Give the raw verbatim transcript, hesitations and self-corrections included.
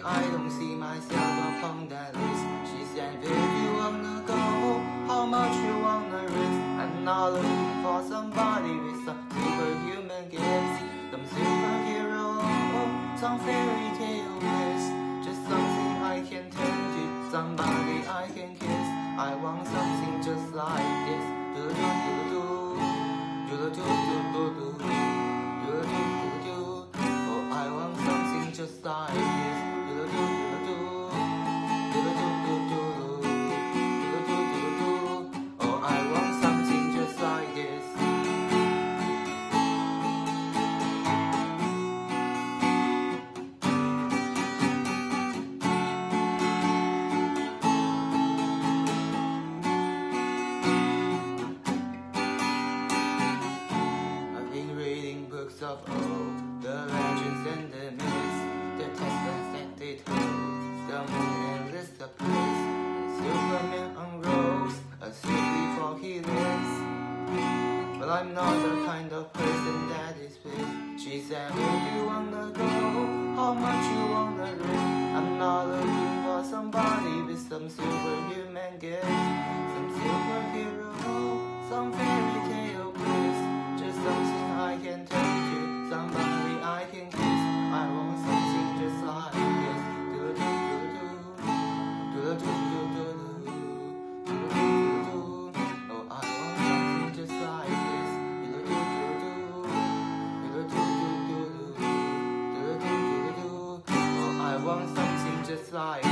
I don't see myself upon that list. She said, where you wanna go? How much you wanna risk? I'm not looking for somebody with some superhuman gifts, some superhero, some fairy tale bliss. Just something I can turn to, somebody I can kiss. I want something just like this. Do do do do do do do do do do do do do. Oh, I want something just like this. Do do do do do do do do do do do do do. Oh, I want something just like this. Of all the legends and the myths, the testaments that they told, the moon and list of place, and Superman unrolls a suit before he lives. But I'm not the kind of person that is with. She said, where do you wanna go? How much you wanna risk? I'm not looking for somebody with some superhuman gifts, some superhero, some fairy tale bliss. Just something I can turn to, somebody I can kiss. I want something just like this. Do do do do do do do do do do do. Oh, I want something just like this. Do do do do do do do do do do do do. Oh, I want something just like